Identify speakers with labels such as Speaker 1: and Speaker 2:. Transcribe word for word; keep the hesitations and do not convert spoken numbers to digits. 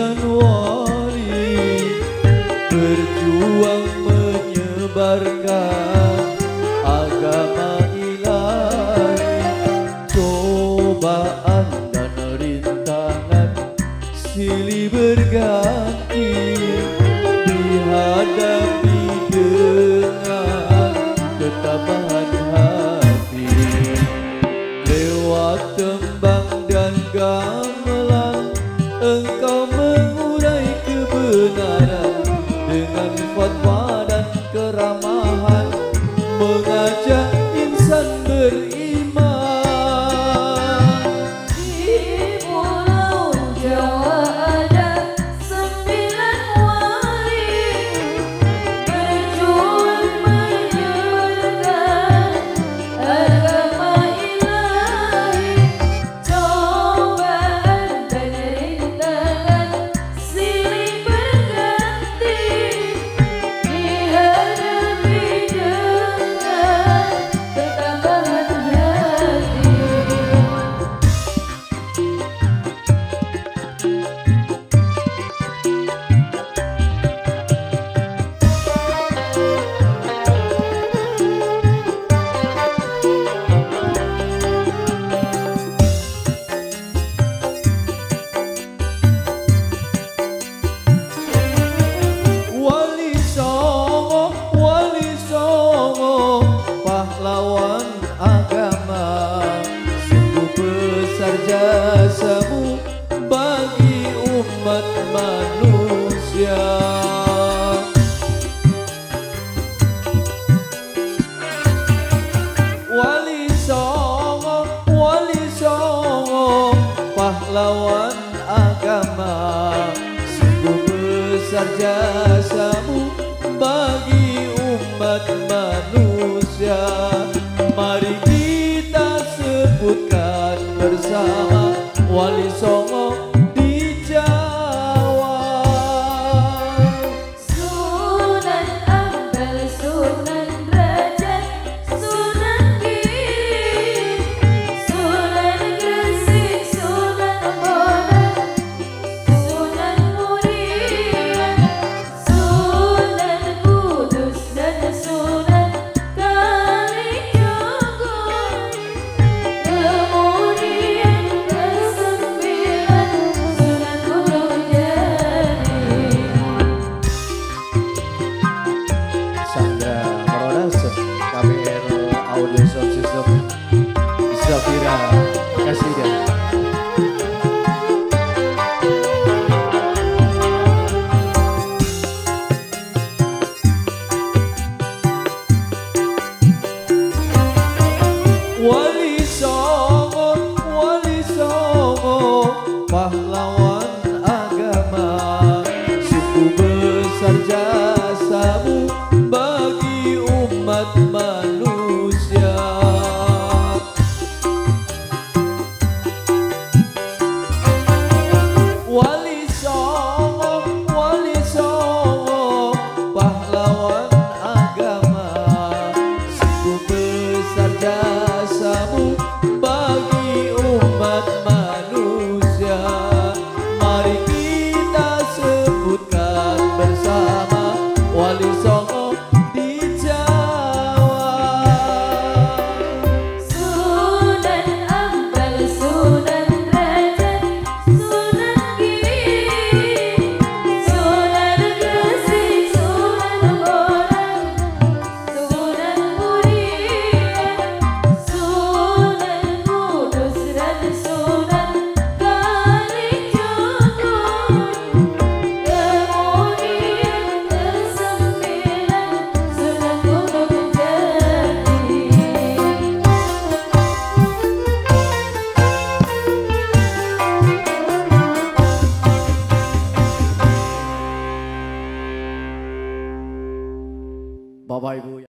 Speaker 1: sembilan wali berjuang menyebarkan agama ilahi. Cobaan dan rintangan silih berganti dihadapi dengan ketabahan hati. Lewat tembang dan gamelan engkau mengurai kebenaran, dengan fatwa dan keramahan mengajak insan beriman.
Speaker 2: Di Pulau Jawa ada sembilan wali berjuang menyebarkan agama ilahi. Cobaan dan rintangan silih berganti dihadapi dengan ketabahan hati.
Speaker 1: Wali Songo, Wali Songo, pahlawan agama, sungguh besar jasamu bagi umat manusia. Wali Songo, Wali Songo, pahlawan agama, sungguh besar jasamu bagi umat manusia. Mari kita sebutkan bersama Wali Songo di Jawa.
Speaker 2: Sunan Ampel, Sunan Derajat, Sunan Giri, Sunan Gresik, Sunan Bonang, Sunan Muria, Sunan Kudus dan Sunan Kalijogo. Kemudian kesembilan Sunan Gunung Jati.
Speaker 1: Sandra Production, K B R Audio Sound System, Zafira Kasida. Wali Songo, Wali Songo, pahlawan agama, sungguh besar jasamu bagi umat manusia. Wali Songo, Wali Songo, pahlawan agama, sungguh besar jasamu bagi umat manusia. Mari kita sebutkan bersama Wali Songo di Jawa.
Speaker 2: Sunan Ampel, Sunan Derajat, Sunan Giri, Sunan Gresik, Sunan Bonang, Sunan Muria, Sunan Kudus dan Sunan Kalijogo. Kemudian kesembilan Sunan Gunung Jati.
Speaker 1: Bapak Ibu